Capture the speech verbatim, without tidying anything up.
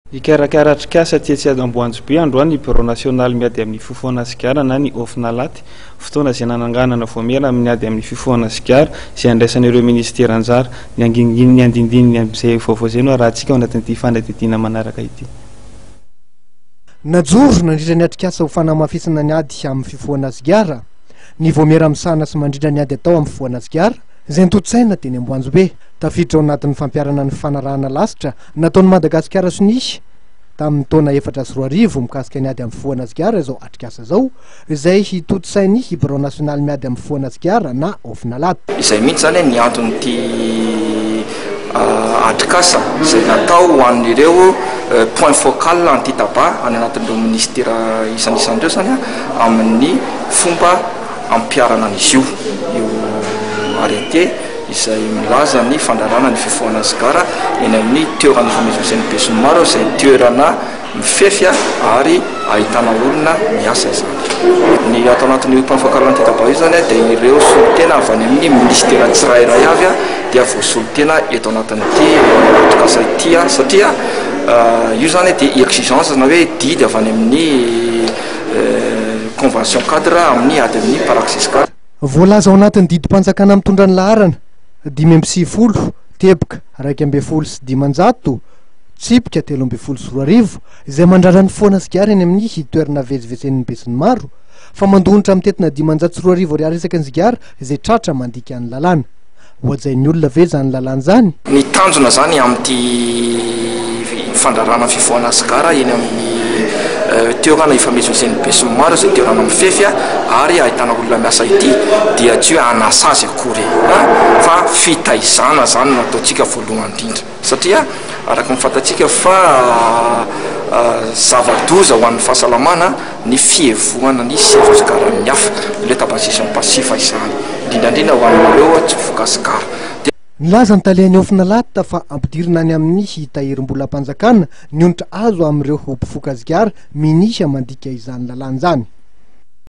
Ikarakara atrikasa tia tsy amboanjo be androany bureau national miady amin'ny fifohana sigara na ny Ofnalat fotoana izay nananganana voamela amin'ny ady amin'ny fifohana sigara izay andraisan'ireo ministera anjara ny anginginy ny andindininy amin'izay vaovao izay no rahantsika ao anatin'ity fanadidina manaraka ity. Najoro nandrindra ny atrikasa ho fanamafisana ny ady amin'ny fifohana sigara ny voamera misana sy mandrindra ny ady atao amin'ny fifohana sigara izay nitotsaina teny amboanjo be tafiditra ao anatin'ny fampiarana ny fanarahana lasitra nataon'ny Madagasikara Sonisy tamin'ny taona efatra sy roa arivo mikasika ny ady amin'ny fifohana sigara izao atrikasa izao izay hitotsainy i bureau national miady amin'ny fifohana sigara na Ofnalat. Izay mihitsy zany ny antony'ity atrikasa izay natao ho an'ireo point focal anti-tabac any anatin'ireo ministera isanisan'ireo zany amin'ny fomba ampiarana an'izy io io arrêté izay milaza ny fandarana ny fifohana sigara eny amin'ny toerana ifamezivezen'ny be sy ny maro izay toerana mifefy ary ahitana olona miasa izany. Ny atao anatin'io point focal anti-tabac io zany dia ireo solitena avy any amin'ny ministera tsirairay avy dia voasolitena eto anatin'ity atrikasa ity satria io zany dia exigence na hoe didy avy any amin'ny convention cadre amin'ny ady amin'ny paraxiscara. Voalaza ao anatin'ny didim-panjakana mitondra ny laharana dimy amby sivifolo, teboka raiky amby folo sy dimanjato, tsipika telo amby folo sy roa arivo izay mandrara ny fifohana sigara eny amin'ny toerana vezivezen'ny be sy ny maro fa mandonitra amin'ny tetina dimanjato sy roa arivo ariary isaky ny sigara izay tratra mandika ny lalàna. Hoajain'ny olona ve zany lalàna zany? Ny tanjona zany amin'ity fandrarana fifohana sigara eny amin'ny toerana ifamezivezen'ny be sy ny maro izay toerana mifefy ary ahitana olona miasa ity dia tsy hoe anasa azy akory fa fitaizana zany no ataontsika voalohany indrindra satria araka ny fantatsika fa zava-doza ho an'ny fahasalamana ny fievohana ny seva sigara amin'ny hafa ilay tabansisy pasifa izany indrindrandrindra ho an'ireo tsy mifoka sigara. Nilaza ny talian'ny Ofnalat fa ampidirina any amin'ny hitahirim-bola-panjakana ny onitra azo amin'ireo mpifoka sigara minisy mandika izany lalàna zany.